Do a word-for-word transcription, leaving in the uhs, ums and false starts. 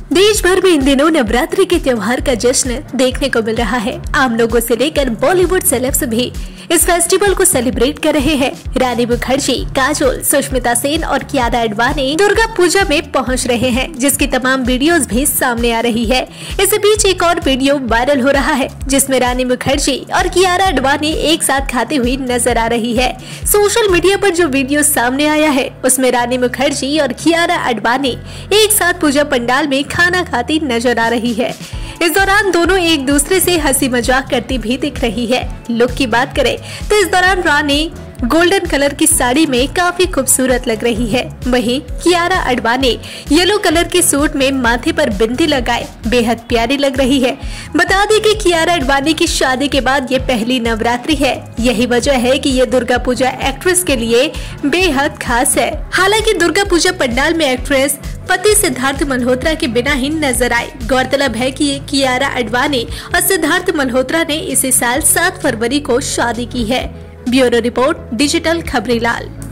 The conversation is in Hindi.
देश भर में इन दिनों नवरात्रि के त्योहार का जश्न देखने को मिल रहा है। आम लोगों से लेकर बॉलीवुड सेलेब्स भी इस फेस्टिवल को सेलिब्रेट कर रहे हैं। रानी मुखर्जी, काजोल, सुष्मिता सेन और कियारा आडवाणी दुर्गा पूजा में पहुंच रहे हैं, जिसकी तमाम वीडियोस भी सामने आ रही है। इसी बीच एक और वीडियो वायरल हो रहा है, जिसमें रानी मुखर्जी और कियारा आडवाणी एक साथ खाते हुई नजर आ रही है। सोशल मीडिया पर जो वीडियो सामने आया है, उसमें रानी मुखर्जी और कियारा आडवाणी एक साथ पूजा पंडाल में खाना खाती नजर आ रही है। इस दौरान दोनों एक दूसरे से हंसी मजाक करती भी दिख रही है। लुक की बात करें तो इस दौरान रानी गोल्डन कलर की साड़ी में काफी खूबसूरत लग रही है। वहीं कियारा आडवाणी येलो कलर के सूट में माथे पर बिंदी लगाए बेहद प्यारी लग रही है। बता दें कि कियारा आडवाणी की शादी के बाद ये पहली नवरात्रि है। यही वजह है कि ये दुर्गा पूजा एक्ट्रेस के लिए बेहद खास है। हालांकि दुर्गा पूजा पंडाल में एक्ट्रेस पति सिद्धार्थ मल्होत्रा के बिना ही नजर आए। गौरतलब है कि कियारा आडवाणी और सिद्धार्थ मल्होत्रा ने इसी साल सात फरवरी को शादी की है। Bureau report, digital Khabrilal.